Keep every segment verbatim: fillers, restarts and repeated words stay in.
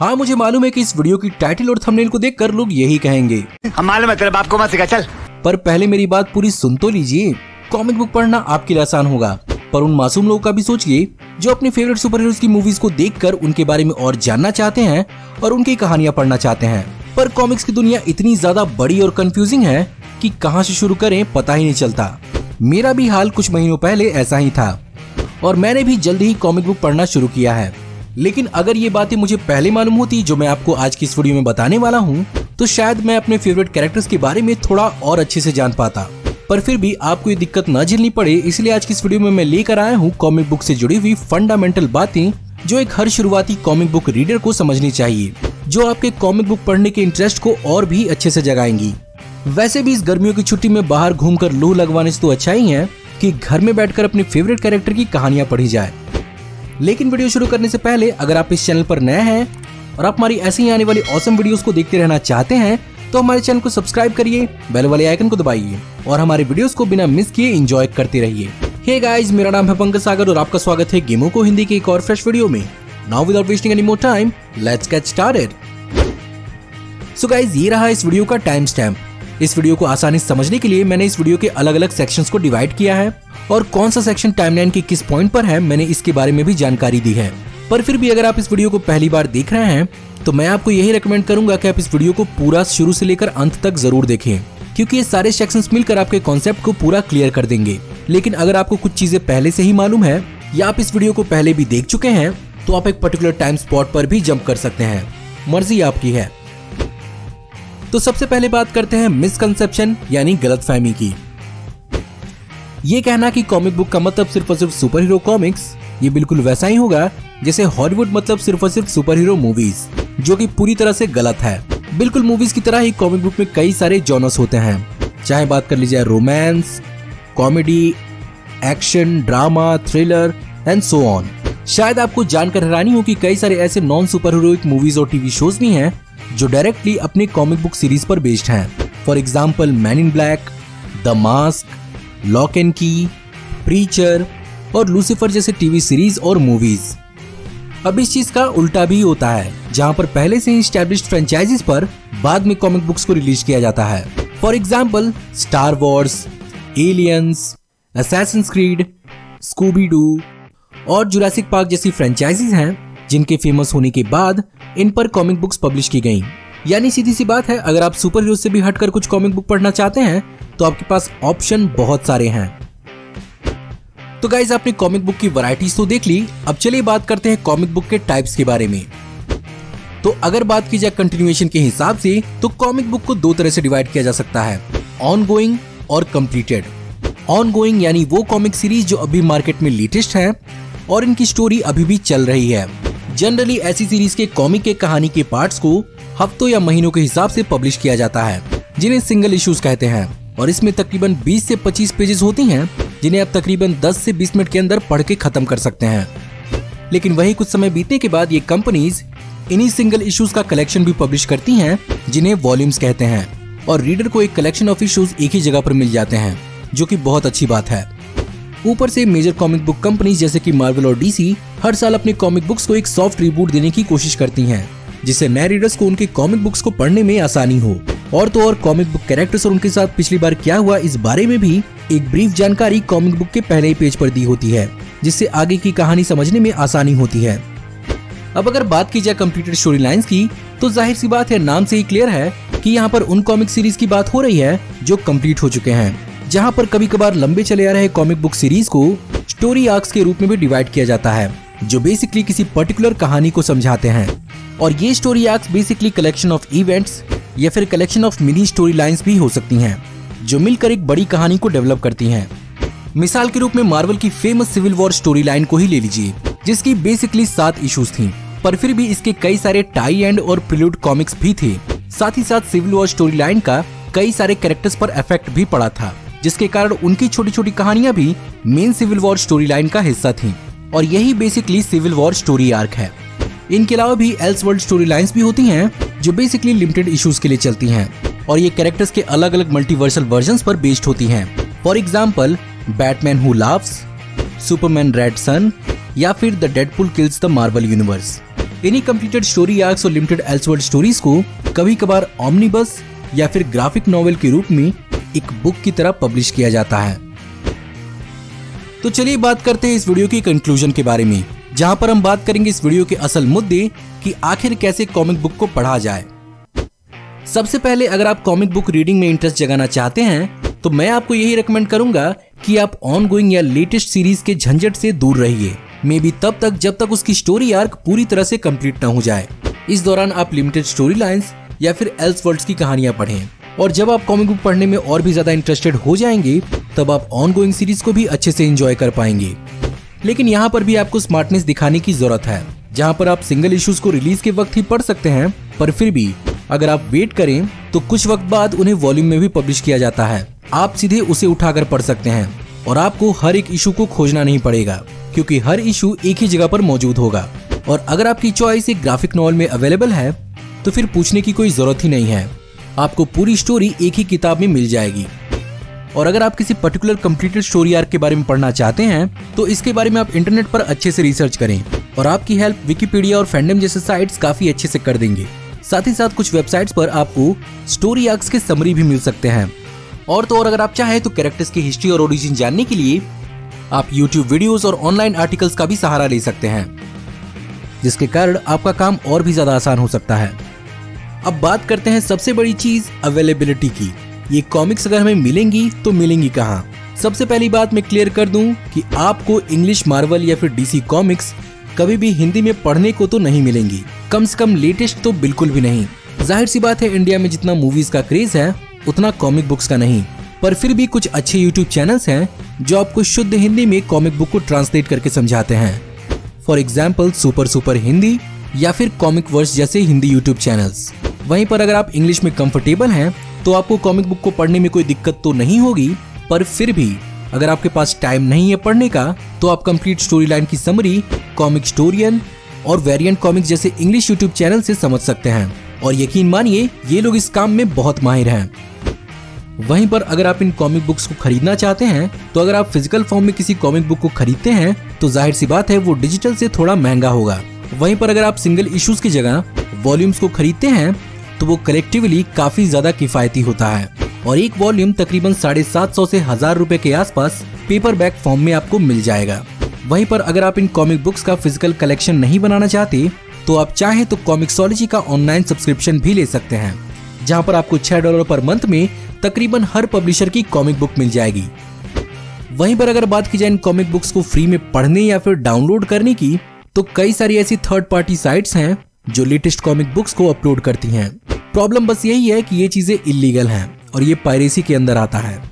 हाँ, मुझे मालूम है कि इस वीडियो की टाइटल और थंबनेल को देखकर लोग यही कहेंगे, हम मालूम है तेरे बाप को मत सिखा चल। पर पहले मेरी बात पूरी सुन तो लीजिए। कॉमिक बुक पढ़ना आपके लिए आसान होगा, पर उन मासूम लोगों का भी सोचिए जो अपने फेवरेट सुपर हीरोज की मूवीज को देखकर उनके बारे में और जानना चाहते हैं और उनकी कहानियां पढ़ना चाहते हैं। पर कॉमिक्स की दुनिया इतनी ज्यादा बड़ी और कंफ्यूजिंग है कि कहां से शुरू करें पता ही नहीं चलता। मेरा भी हाल कुछ महीनों पहले ऐसा ही था और मैंने भी जल्दी ही कॉमिक बुक पढ़ना शुरू किया है। लेकिन अगर ये बातें मुझे पहले मालूम होती जो मैं आपको आज की इस वीडियो में बताने वाला हूँ, तो शायद मैं अपने फेवरेट कैरेक्टर्स के बारे में थोड़ा और अच्छे से जान पाता। पर फिर भी आपको ये दिक्कत न झेलनी पड़े, इसलिए आज की इस वीडियो में मैं लेकर आया हूँ कॉमिक बुक से जुड़ी हुई फंडामेंटल बातें जो एक हर शुरुआती कॉमिक बुक रीडर को समझनी चाहिए, जो आपके कॉमिक बुक पढ़ने के इंटरेस्ट को और भी अच्छे से जगाएंगी। वैसे भी इस गर्मियों की छुट्टी में बाहर घूमकर लू लगवाने से तो अच्छा ही है कि घर में बैठकर अपने फेवरेट कैरेक्टर की कहानियां पढ़ी जाए। लेकिन वीडियो शुरू करने से पहले अगर आप इस चैनल पर नए हैं और आप हमारी ऐसे ही आने वाली ऑसम वीडियोस को देखते रहना चाहते हैं तो हमारे चैनल को सब्सक्राइब करिए, बेल वाले आइकन को दबाइए और हमारे वीडियोस को बिना मिस किए एंजॉय करते रहिए। हे गाइस, मेरा नाम है पंकज सागर और आपका स्वागत है गेमोको हिंदी के एक और फ्रेश वीडियो में। Now without wasting any more time, let's get started. So guys, ये रहा इस वीडियो का टाइम स्टैम्प। इस वीडियो को आसानी से समझने के लिए मैंने इस वीडियो के अलग अलग सेक्शंस को डिवाइड किया है और कौन सा सेक्शन टाइमलाइन के किस पॉइंट पर है मैंने इसके बारे में भी जानकारी दी है। पर फिर भी अगर आप इस वीडियो को पहली बार देख रहे हैं तो मैं आपको यही रेकमेंड करूंगा कि आप इस वीडियो को पूरा शुरू से लेकर अंत तक जरूर देखें, क्योंकि ये सारे सेक्शंस मिलकर आपके कॉन्सेप्ट को पूरा क्लियर कर देंगे। लेकिन अगर आपको कुछ चीजें पहले से ही मालूम है या आप इस वीडियो को पहले भी देख चुके हैं तो आप एक पर्टिकुलर टाइम स्पॉट पर भी जंप कर सकते हैं, मर्जी आपकी है। तो सबसे पहले बात करते हैं मिसकंसेप्शन यानी गलतफहमी की। ये कहना कि कॉमिक बुक का मतलब सिर्फ और सिर्फ सुपर हीरो कॉमिक्स, ये बिल्कुल वैसा ही होगा जैसे हॉलीवुड मतलब सिर्फ और सिर्फ सुपर हीरो मूवीज, जो कि पूरी तरह से गलत है। बिल्कुल मूवीज की तरह ही कॉमिक बुक में कई सारे जॉनर्स होते हैं, चाहे बात कर लीजिए romance, comedy, action, drama, thriller and so on. शायद आपको जानकर हैरानी हो कि कई सारे ऐसे नॉन सुपर हीरोइक मूवीज और टीवी शोज भी हैं जो डायरेक्टली अपने कॉमिक बुक सीरीज पर बेस्ड हैं। For example Man in Black, the Mask, Lock and Key, Preacher और लूसीफर जैसे टीवी सीरीज और मूवीज। अब इस चीज का उल्टा भी होता है, जहां पर पहले से ही एस्टैब्लिश्ड फ्रेंचाइजीज पर बाद में कॉमिक बुक्स को रिलीज किया जाता है। For example Star Wars, Aliens, Assassin's Creed, Scooby Doo और जुरासिक पार्क जैसी फ्रेंचाइजीज हैं जिनके फेमस होने के बाद इन पर कॉमिक बुक्स पब्लिश की गई। यानी सीधी सी बात है, अगर आप सुपर हीरो से भी हटकर कुछ कॉमिक बुक पढ़ना चाहते हैं तो आपके पास ऑप्शन बहुत सारे हैं। तो गाइस, आपने कॉमिक बुक की वैरायटीज तो देख ली, अब चलिए बात करते हैं कॉमिक बुक के टाइप्स के बारे में। तो अगर बात की जाए कंटिन्यूएशन के हिसाब से तो कॉमिक बुक को दो तरह से डिवाइड किया जा सकता है, ऑनगोइंग और कंप्लीटेड। ऑनगोइंग यानी वो कॉमिक सीरीज जो अभी मार्केट में लेटेस्ट है और इनकी स्टोरी अभी भी चल रही है। जनरली ऐसी सीरीज के कॉमिक के कहानी के पार्ट्स को हफ्तों या महीनों के हिसाब से पब्लिश किया जाता है, जिन्हें सिंगल इश्यूज कहते हैं, और इसमें तकरीबन बीस से पच्चीस पेजेस होती हैं जिन्हें आप तकरीबन दस से बीस मिनट के अंदर पढ़ के खत्म कर सकते हैं। लेकिन वही कुछ समय बीतने के बाद ये कंपनीज इन्हीं सिंगल इश्यूज का कलेक्शन भी पब्लिश करती हैं, जिन्हें वॉल्यूम्स कहते हैं, और रीडर को एक कलेक्शन ऑफ इश्यूज एक ही जगह पर मिल जाते हैं, जो कि बहुत अच्छी बात है। ऊपर से मेजर कॉमिक बुक कंपनीज जैसे कि मार्वल और डीसी हर साल अपने कॉमिक बुक्स को एक सॉफ्ट रिबूट देने की कोशिश करती हैं, जिससे नए रीडर्स को उनके कॉमिक बुक्स को पढ़ने में आसानी हो। और तो और कॉमिक बुक कैरेक्टर्स और उनके साथ पिछली बार क्या हुआ इस बारे में भी एक ब्रीफ जानकारी कॉमिक बुक के पहले ही पेज पर दी होती है, जिससे आगे की कहानी समझने में आसानी होती है। अब अगर बात की जाए कंप्लीटेड स्टोरी लाइन्स की, तो जाहिर सी बात है, नाम से ही क्लियर है कि यहाँ पर उन कॉमिक सीरीज की बात हो रही है जो कंप्लीट हो चुके हैं, जहाँ पर कभी कभार लंबे चले आ रहे कॉमिक बुक सीरीज को स्टोरी आर्क्स के रूप में भी डिवाइड किया जाता है, जो बेसिकली किसी पर्टिकुलर कहानी को समझाते हैं। और ये story arcs basically collection of events या फिर collection of mini story lines भी हो सकती हैं, जो मिलकर एक बड़ी कहानी को डेवलप करती हैं। मिसाल के रूप में मार्वल की famous Civil War story line को ही ले लीजिए, जिसकी बेसिकली सात इश्यूज थी, पर फिर भी इसके कई सारे टाई एंड और प्रील्यूड कॉमिक्स भी थे। साथ ही साथ सिविल वॉर स्टोरी लाइन का कई सारे कैरेक्टर्स पर इफेक्ट भी पड़ा था, जिसके कारण उनकी छोटी छोटी कहानियां भी main Civil War story line का हिस्सा थी, और यही basically Civil War story arc है। इनके अलावा भी एल्स वर्ल्ड स्टोरी लाइन्स भी होती हैं, जो बेसिकली लिमिटेड इश्यूज के लिए चलती हैं, और ये कैरेक्टर्स के अलग अलग मल्टीवर्सल वर्जन्स पर बेस्ड होती हैं। For example Batman Who Laughs, Superman Red Son या फिर the Deadpool Kills the Marvel Universe. इन्हीं कंप्लीटेड स्टोरी आर्क्स और लिमिटेड एल्सवर्ल्ड स्टोरीज को कभी कभार ऑमनीबस या फिर ग्राफिक नॉवेल के रूप में एक बुक की तरह पब्लिश किया जाता है। तो चलिए बात करते हैं इस वीडियो की कंक्लूजन के बारे में, जहां पर हम बात करेंगे इस वीडियो के असल मुद्दे कि आखिर कैसे कॉमिक बुक को पढ़ा जाए। सबसे पहले अगर आप कॉमिक बुक रीडिंग में इंटरेस्ट जगाना चाहते हैं तो मैं आपको यही रेकमेंड करूंगा कि आप ऑन गोइंग या लेटेस्ट सीरीज के झंझट से दूर रहिए, मे बी तब तक जब तक उसकी स्टोरी आर्क पूरी तरह से कंप्लीट न हो जाए। इस दौरान आप लिमिटेड स्टोरी लाइंस या फिर एल्सवर्ल्ड्स की कहानियां पढ़ें, और जब आप कॉमिक बुक पढ़ने में और भी ज्यादा इंटरेस्टेड हो जाएंगे तब आप ऑन गोइंग सीरीज को भी अच्छे से एंजॉय कर पाएंगे। लेकिन यहाँ पर भी आपको स्मार्टनेस दिखाने की जरूरत है, जहाँ पर आप सिंगल इश्यूज को रिलीज के वक्त ही पढ़ सकते हैं, पर फिर भी अगर आप वेट करें तो कुछ वक्त बाद उन्हें वॉल्यूम में भी पब्लिश किया जाता है। आप सीधे उसे उठाकर पढ़ सकते हैं और आपको हर एक इशू को खोजना नहीं पड़ेगा, क्योंकि हर इशू एक ही जगह पर मौजूद होगा। और अगर आपकी चॉइस एक ग्राफिक नॉवेल में अवेलेबल है तो फिर पूछने की कोई जरूरत ही नहीं है, आपको पूरी स्टोरी एक ही किताब में मिल जाएगी। और अगर आप किसी पर्टिकुलर कंप्लीटेड स्टोरी आर्क के बारे में पढ़ना चाहते हैं तो इसके बारे में आप इंटरनेट पर अच्छे से रिसर्च करें, और आपकी हेल्प विकिपीडिया और फैंडम जैसे साइट्स काफी अच्छे से कर देंगे। साथ ही साथ कुछ वेबसाइट्स पर आपको स्टोरी आर्क्स के समरी भी मिल सकते हैं। और तो और अगर आप चाहें तो कैरेक्टर्स की हिस्ट्री और ओरिजिन जानने के लिए आप यूट्यूब वीडियोस और ऑनलाइन आर्टिकल्स का भी सहारा ले सकते हैं, जिसके कारण आपका काम और भी ज्यादा आसान हो सकता है। अब बात करते हैं सबसे बड़ी चीज अवेलेबिलिटी की। ये कॉमिक्स अगर हमें मिलेंगी तो मिलेंगी कहाँ। सबसे पहली बात मैं क्लियर कर दूं कि आपको इंग्लिश मार्वल या फिर डीसी कॉमिक्स कभी भी हिंदी में पढ़ने को तो नहीं मिलेंगी, कम से कम लेटेस्ट तो बिल्कुल भी नहीं। जाहिर सी बात है, इंडिया में जितना मूवीज का क्रेज है उतना कॉमिक बुक्स का नहीं, पर फिर भी कुछ अच्छे यूट्यूब चैनल्स हैं जो आपको शुद्ध हिंदी में कॉमिक बुक को ट्रांसलेट करके समझाते हैं। For example super super Hindi या फिर कॉमिक वर्स जैसे हिंदी यूट्यूब चैनल्स। वहीं पर अगर आप इंग्लिश में कंफर्टेबल हैं तो आपको कॉमिक बुक को पढ़ने में कोई दिक्कत तो नहीं होगी, पर फिर भी अगर आपके पास टाइम नहीं है पढ़ने का तो आप कंप्लीट स्टोरी लाइन की समरी कॉमिक स्टोरियन और वेरिएंट कॉमिक्स जैसे इंग्लिश यूट्यूब चैनल से समझ सकते हैं, और यकीन मानिए ये लोग इस काम में बहुत माहिर हैं। वहीं पर अगर आप इन कॉमिक बुक्स को खरीदना चाहते हैं तो अगर आप फिजिकल फॉर्म में किसी कॉमिक बुक को खरीदते हैं तो जाहिर सी बात है वो डिजिटल से थोड़ा महंगा होगा। वहीं पर अगर आप सिंगल इश्यूज की जगह वॉल्यूम्स को खरीदते हैं तो वो कलेक्टिवली काफी ज्यादा किफायती होता है, और एक वॉल्यूम तकरीबन साढ़े सात सौ से हजार रुपए के आसपास पेपर बैक फॉर्म में आपको मिल जाएगा। वहीं पर अगर आप इन कॉमिक बुक्स का फिजिकल कलेक्शन नहीं बनाना चाहते तो आप चाहें तो कॉमिक्सोलॉजी का ऑनलाइन सब्सक्रिप्शन भी ले सकते हैं, जहां पर आपको छह डॉलर पर मंथ में तकरीबन हर पब्लिशर की कॉमिक बुक मिल जाएगी। वहीं पर अगर बात की जाए इन कॉमिक बुक्स को फ्री में पढ़ने या फिर डाउनलोड करने की, तो कई सारी ऐसी थर्ड पार्टी साइट्स हैं जो लेटेस्ट कॉमिक बुक्स को अपलोड करती हैं। प्रॉब्लम बस यही है कि ये चीजें इलीगल हैं और ये पायरेसी के अंदर आता है।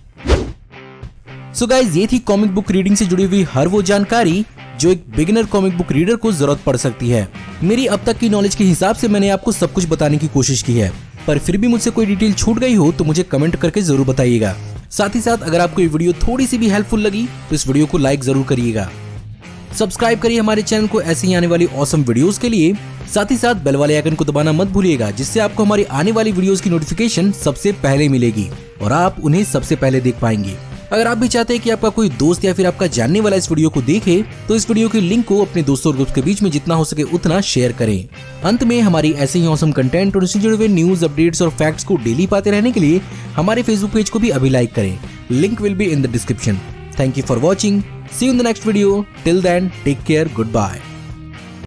सो so गाइज, ये थी कॉमिक बुक रीडिंग से जुड़ी हुई हर वो जानकारी जो एक बिगिनर कॉमिक बुक रीडर को जरूरत पड़ सकती है। मेरी अब तक की नॉलेज के हिसाब से मैंने आपको सब कुछ बताने की कोशिश की है, पर फिर भी मुझसे कोई डिटेल छूट गई हो तो मुझे कमेंट करके जरूर बताइएगा। साथ ही साथ अगर आपको ये वीडियो थोड़ी सी भी हेल्पफुल लगी तो इस वीडियो को लाइक जरूर करिएगा। सब्सक्राइब करिए हमारे चैनल को ऐसे ही आने वाली ऑसम वीडियोस के लिए। साथ ही साथ बेल वाले आइकन को दबाना मत भूलिएगा, जिससे आपको हमारी आने वाली वीडियोस की नोटिफिकेशन सबसे पहले मिलेगी और आप उन्हें सबसे पहले देख पाएंगे। अगर आप भी चाहते हैं कि आपका कोई दोस्त या फिर आपका जानने वाला इस वीडियो को देखे तो इस वीडियो के लिंक को अपने दोस्तों और ग्रुप्स के बीच में जितना हो सके उतना शेयर करें। अंत में हमारी ऐसे ही ऑसम कंटेंट और इससे जुड़े हुए न्यूज, अपडेट्स और फैक्ट्स को डेली पाते रहने के लिए हमारे फेसबुक पेज को भी अभी लाइक करें। Link will be in the description. Thank you for watching. See you in the next video. Till then, take care. Goodbye.